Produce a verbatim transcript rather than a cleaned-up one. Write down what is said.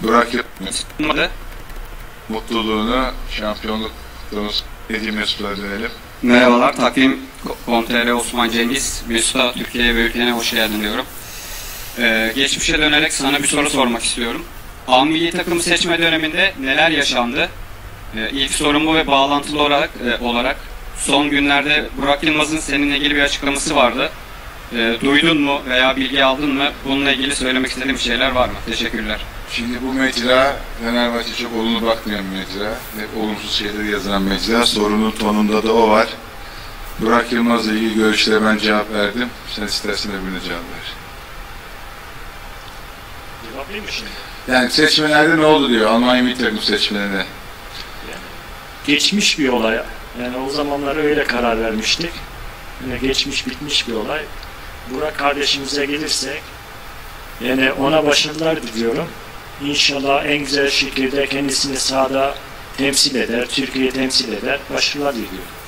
Burak Yılmaz'ın mutluluğunu, şampiyonluk kutluğumuz Edil Mesut'a dönelim. Merhabalar, takvim nokta com nokta tr Osman Cengiz. Mesut'a Türkiye'ye ve ülkene hoş geldin diyorum. Ee, geçmişe dönerek sana bir soru sormak istiyorum. A milli takımı seçme döneminde neler yaşandı? Ee, ilk sorum bu ve bağlantılı olarak, e, olarak son günlerde Burak Yılmaz'ın seninle ilgili bir açıklaması vardı. E, duydun mu veya bilgi aldın mı? Bununla ilgili söylemek istediğim şeyler var mı? Teşekkürler. Şimdi bu mecra, Fenerbahçe çok olumlu bakmayan mecra. Hep olumsuz şeyleri yazan mecra. Sorunun tonunda da o var. Burak Yılmaz'la ilgili görüşlere ben cevap verdim. Sen istersen öbürüne cevap ver. Cevaplayayım mı şimdi? Yani seçmelerde ne oldu diyor Almanya milli takım seçmelerine. Yani geçmiş bir olay. Yani o zamanlar öyle karar vermiştik. Yani geçmiş bitmiş bir olay. Burak kardeşimize gelirsek, yani ona başarılar diliyorum. İnşallah en güzel şekilde kendisini sahada temsil eder, Türkiye'yi temsil eder. Başarılar diliyorum.